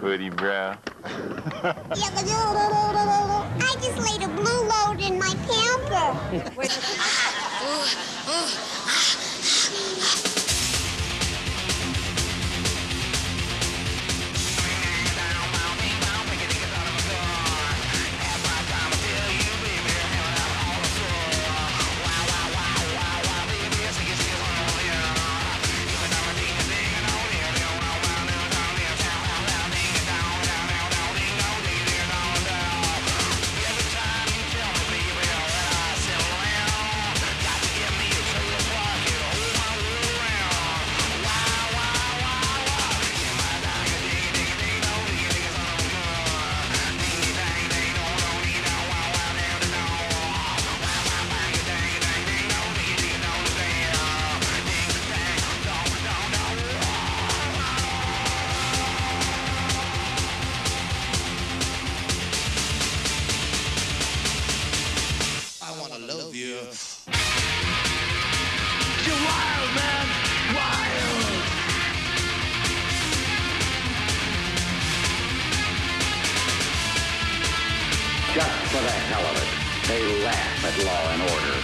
Pretty brown. I just laid a blue load in my pamper. Just for the hell of it, they laugh at law and order.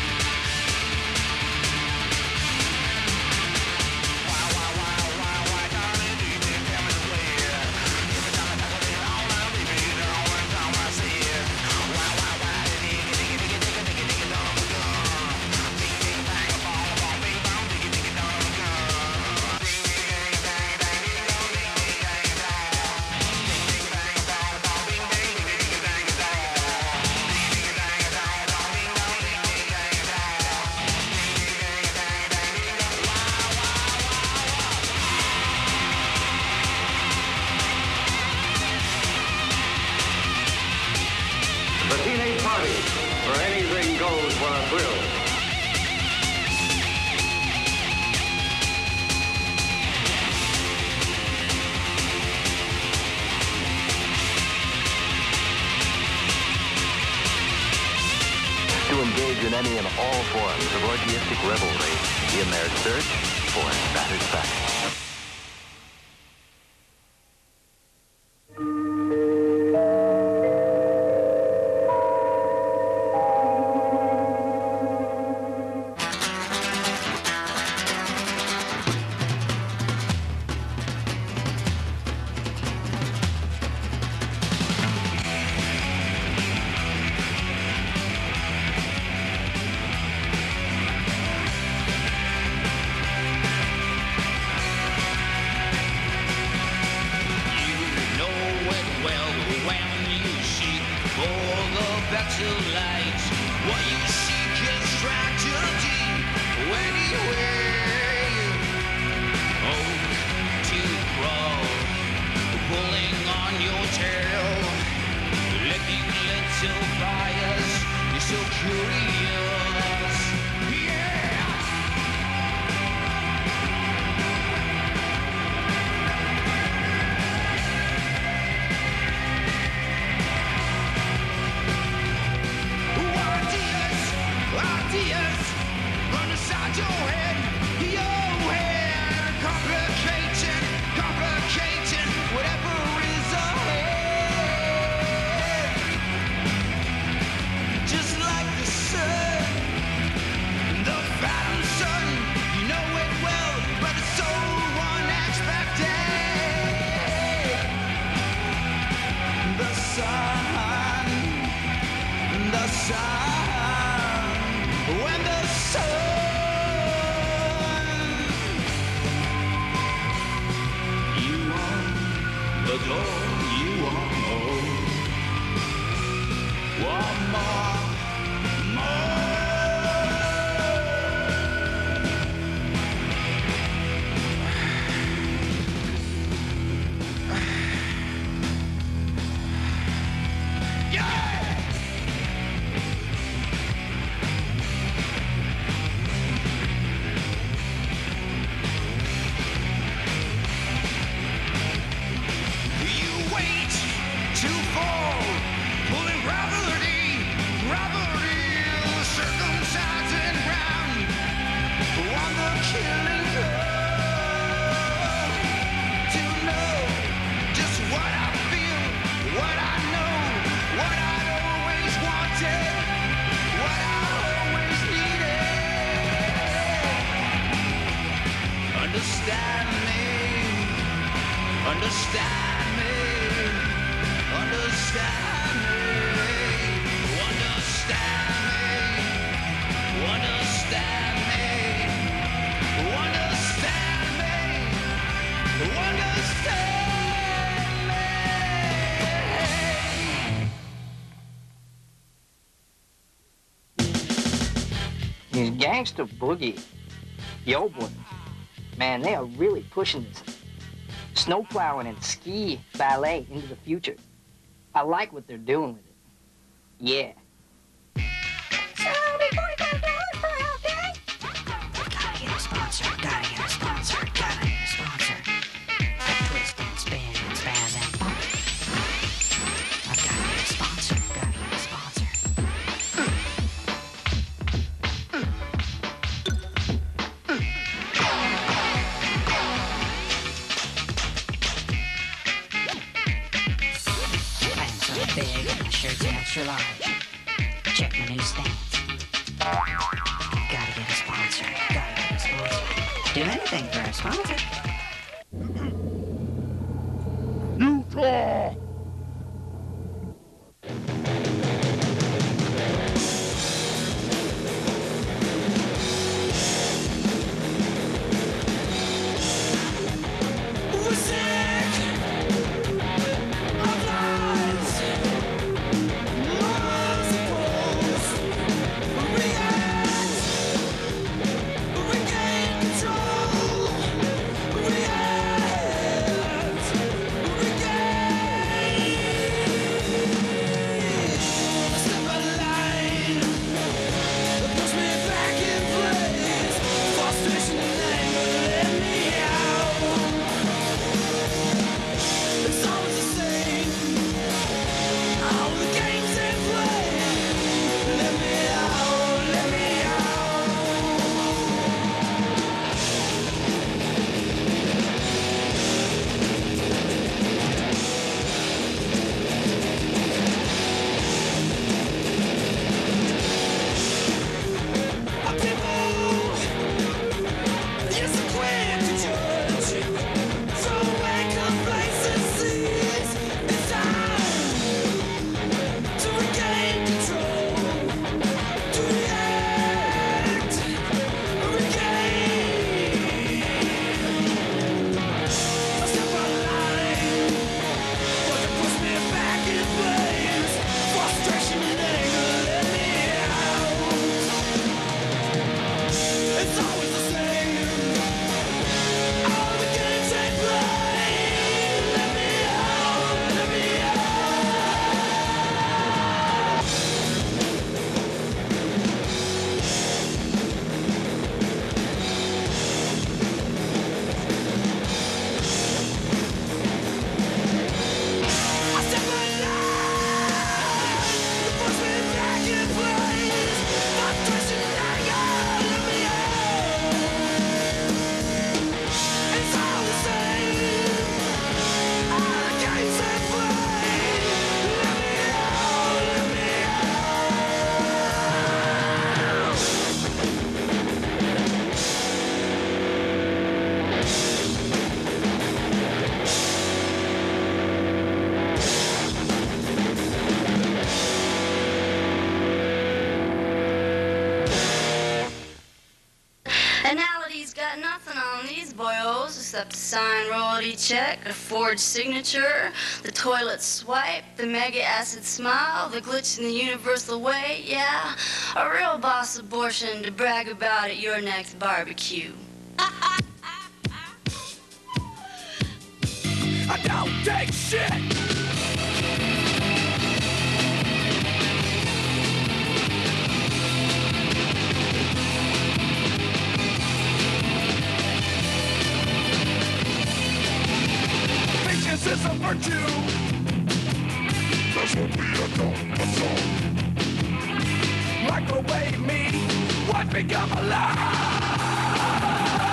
The teenage party, where anything goes for a thrill. To engage in any and all forms of orgiastic revelry in their search for satisfaction. What you seek is tragedy anyway. Oh, to crawl, pulling on your tail, licking little fires. You're so curious, yeah. Ideas run inside your head, complicating whatever is ahead. Just like the sun, the phantom sun, you know it well, but it's so unexpected. The sun, when the sun, you want the door, you want more, one more. To fall, pulling gravity gangster boogie. The old boys, man, they are really pushing this snow plowing and ski ballet into the future. I like what they're doing with it. Yeah. So $45 per half day? Gotta get a sponsor, gotta get a sponsor, gotta get a sponsor. Twist and spin and spaz and bump. I've gotta get a sponsor, gotta get a sponsor. Pants are big and my shirt's extra large. Check my new stance. Gotta get a sponsor, gotta get a sponsor. Do anything for a sponsor. Utah! We're sick of lies. Monsters. We react. We gain control. We react. We gain. Step out of line. Push me back in place. Frustration and anger let me out. It's always the same. All the games they play. Let me out, let me out. People, yes, I'm quick to judge. Throw away complacencies. It's time to regain control, to react, regain. I step out of line, but it puts me back in place. Frustration and anger let me out. It's always the same. All the games they play. Let me out, let me out. I step out of line. It puts me back in place. Frustration and anger, let me out. It's all the same. All the games they play. Let me out, let me Anality's got nothing on these boyos except a signed royalty check, a forged signature, the toilet swipe, the mega acid smile, the glitch in the universal way, yeah, a real boss abortion to brag about at your next barbecue. I don't take shit. Patience is a virtue. That's what we are known for. Microwave me, what become alive?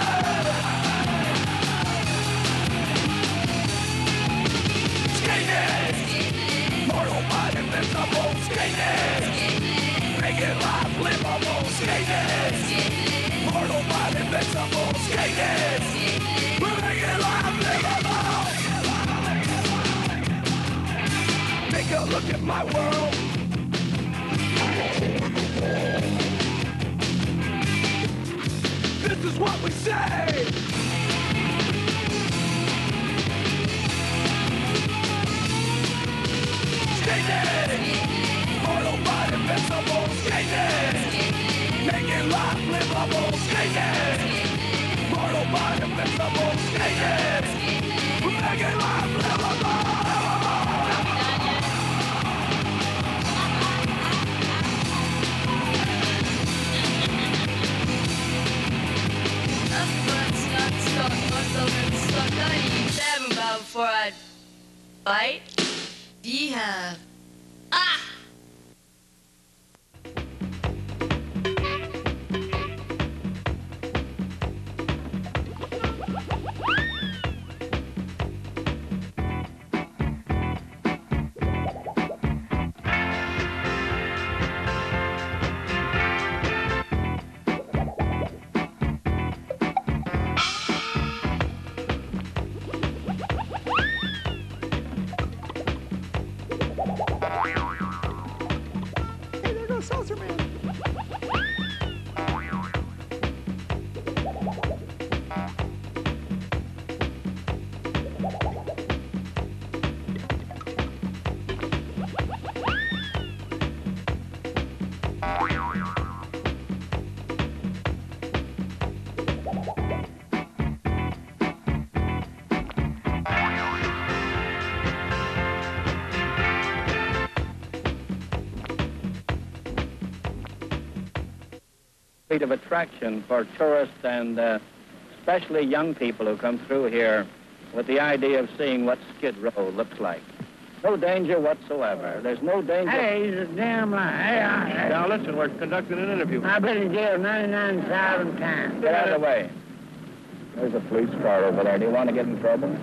Skating, mortal body invincible. Skating, make it life livable. Skating, mortal body invincible. Skating, make it life livable. Take a look at my world. This is what we say. Skating, mortal body invincible. Skating, making life livable. Skating, mortal body invincible. Skating, making life livable. Before I bite, ye have. Ah! Of attraction for tourists and especially young people who come through here with the idea of seeing what Skid Row looks like. No danger whatsoever. There's no danger. Hey, he's a damn lie. Hey, Now listen, we're conducting an interview. I've been in jail 99,000 times. Get out of the way. There's a police car over there. Do you want to get in trouble?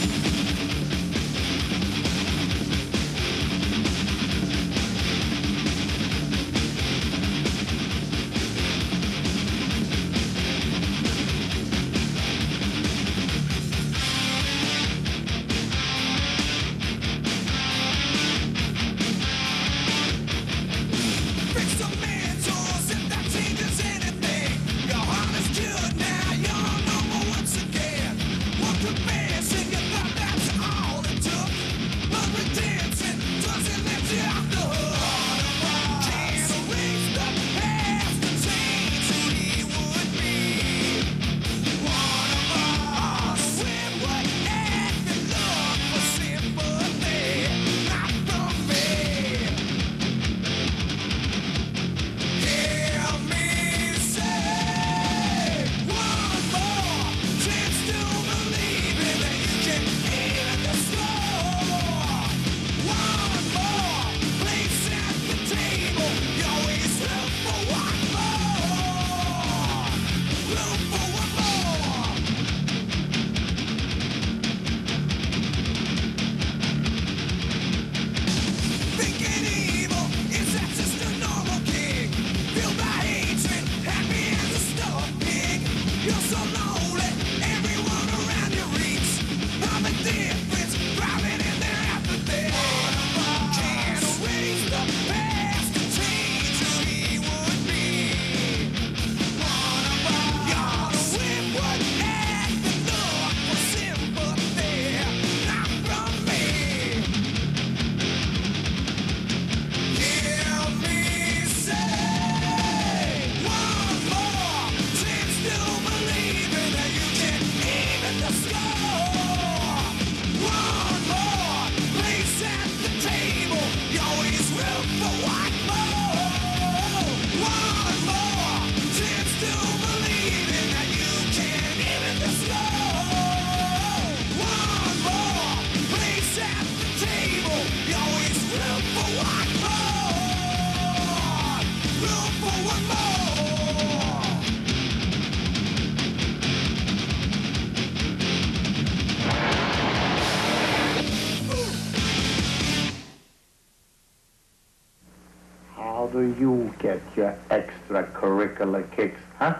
do you get your extracurricular kicks, huh?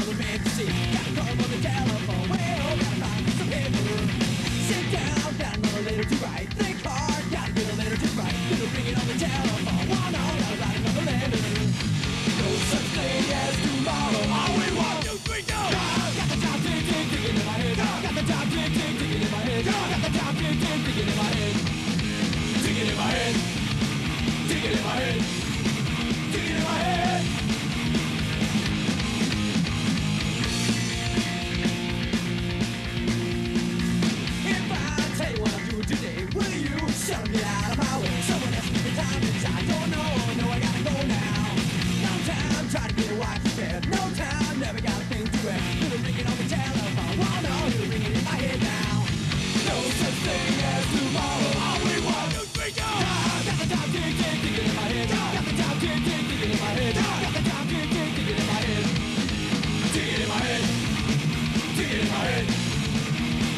Sit down, got another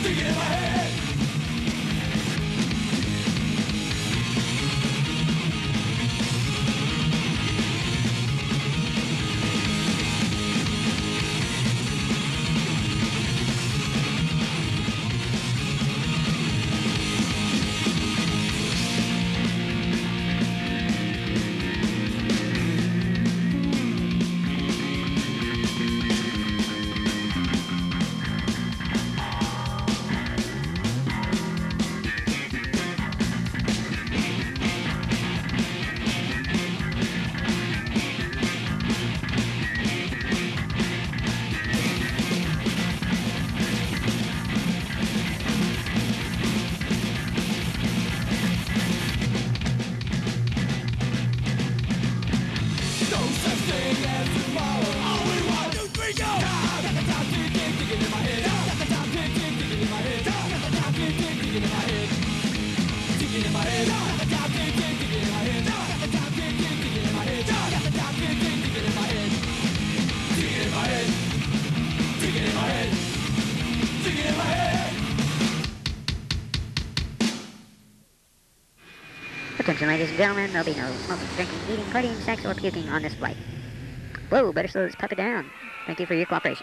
Attention, ladies and gentlemen, there'll be no smoking, drinking, eating, partying, sex, or puking on this flight. Whoa, better slow this puppy down. Thank you for your cooperation.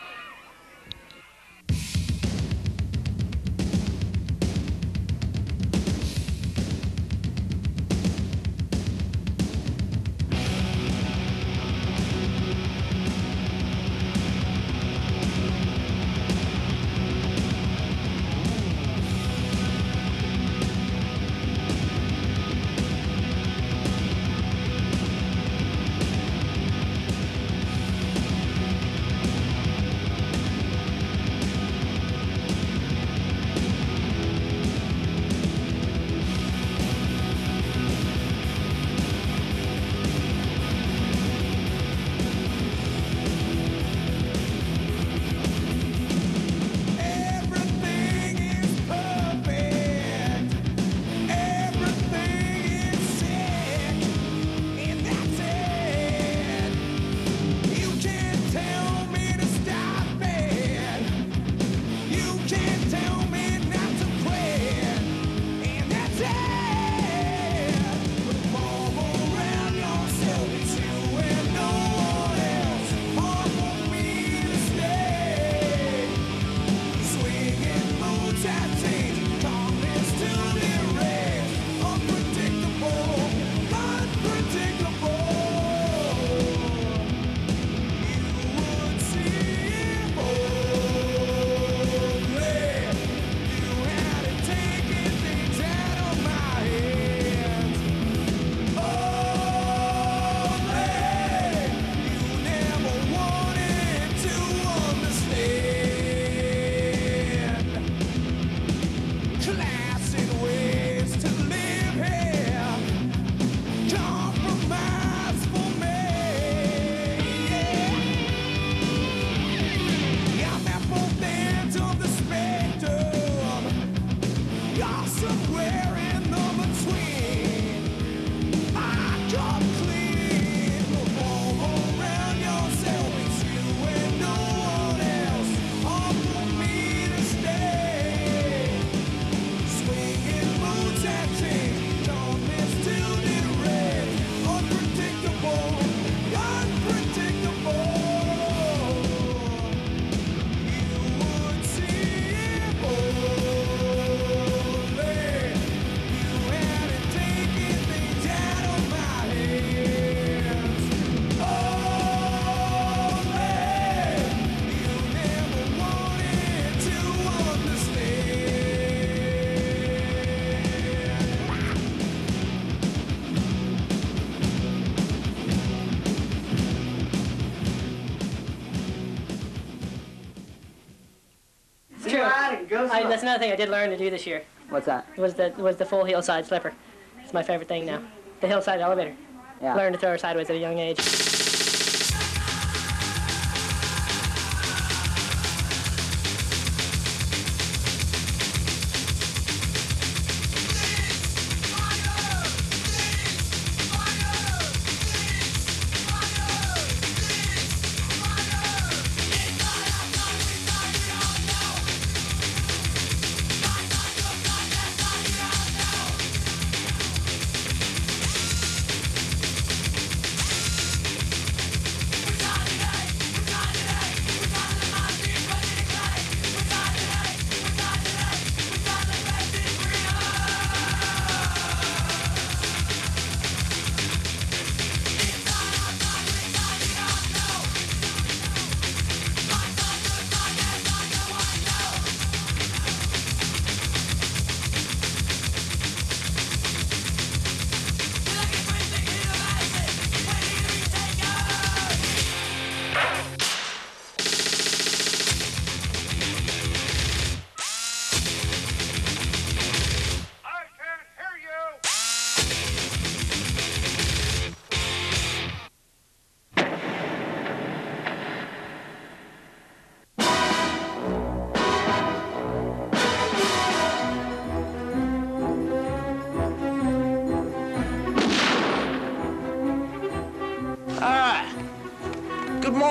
That's another thing I did learn to do this year. What's that? Was the full hillside slipper. It's my favorite thing now. The hillside elevator. Yeah. Learned to throw her sideways at a young age.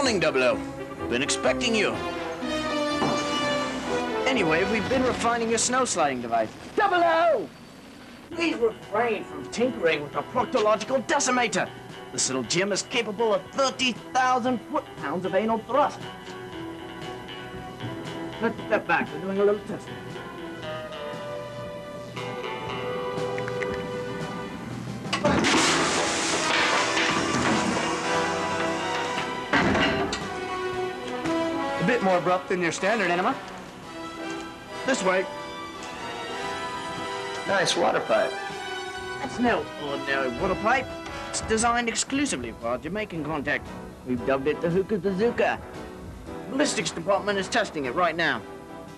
Morning, 00. Been expecting you. Anyway, we've been refining your snow sliding device. 00! Please refrain from tinkering with the proctological decimator. This little gem is capable of 30,000 foot-pounds of anal thrust. Let's step back. We're doing a little testing. A bit more abrupt than your standard enema. This way. Nice water pipe. That's no ordinary water pipe. It's designed exclusively for our Jamaican contact. We've dubbed it the Hookah Bazooka. The ballistics department is testing it right now.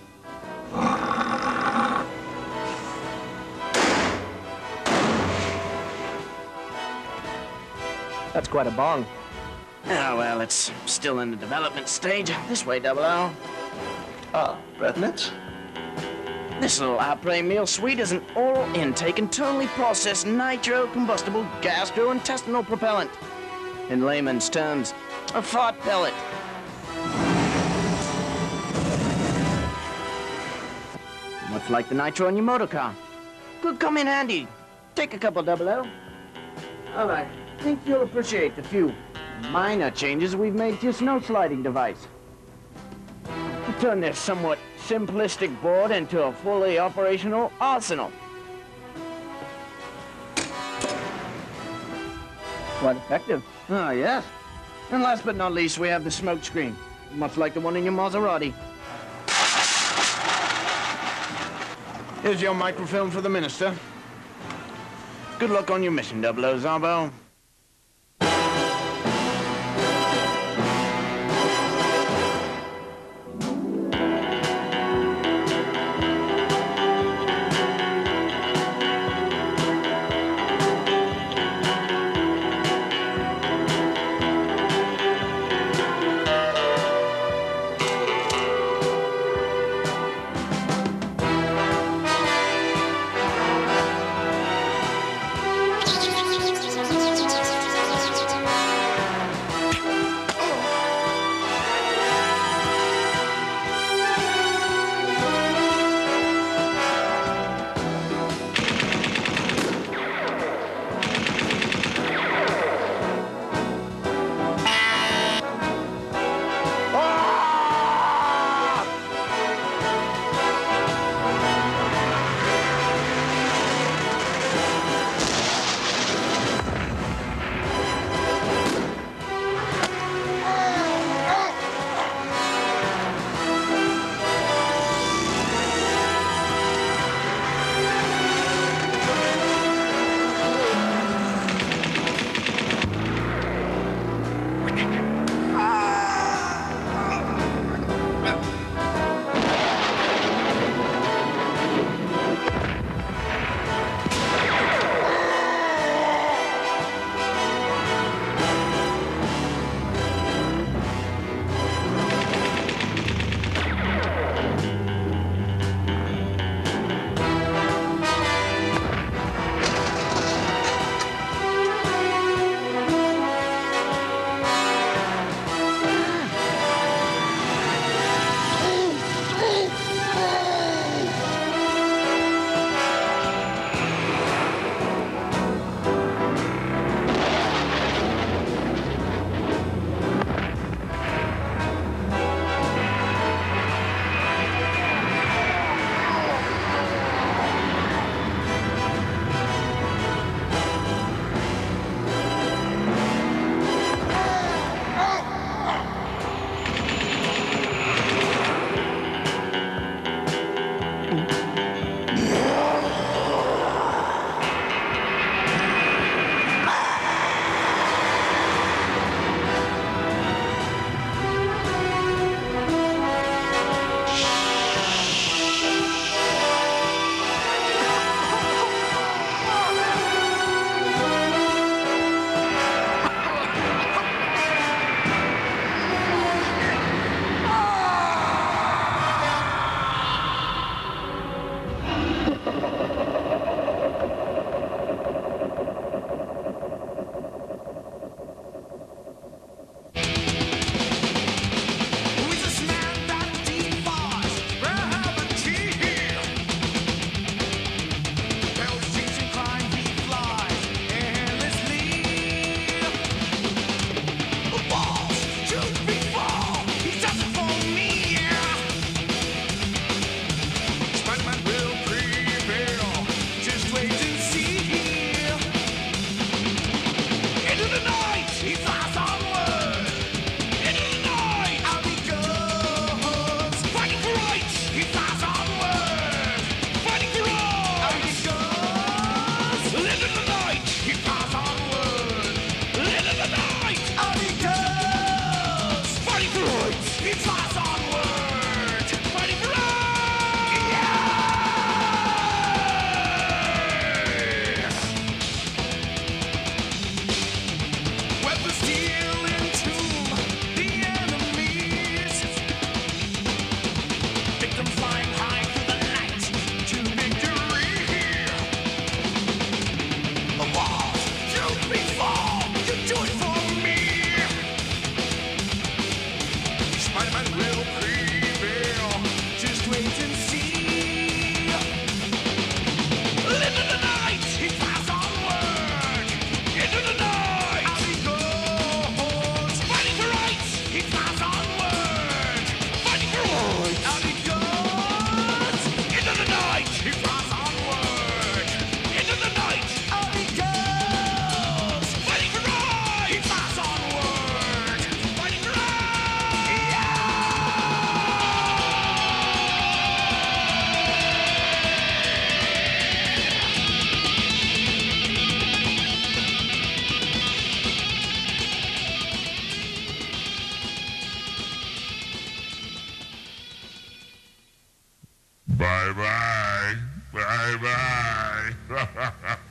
That's quite a bong. Oh, well, it's still in the development stage. This way, 00. Ah, breath mints? This little après meal suite is an oral intake internally processed nitro-combustible gastrointestinal propellant. In layman's terms, a fart pellet. Much like the nitro in your motor car. Could come in handy. Take a couple, 00. All right. I think you'll appreciate the few minor changes we've made to your snow sliding device. To turn this somewhat simplistic board into a fully operational arsenal. Quite effective. Ah, yes. And last but not least, we have the smoke screen, much like the one in your Maserati. Here's your microfilm for the minister. Good luck on your mission, 00 Zarbo. Bye-bye. Bye-bye.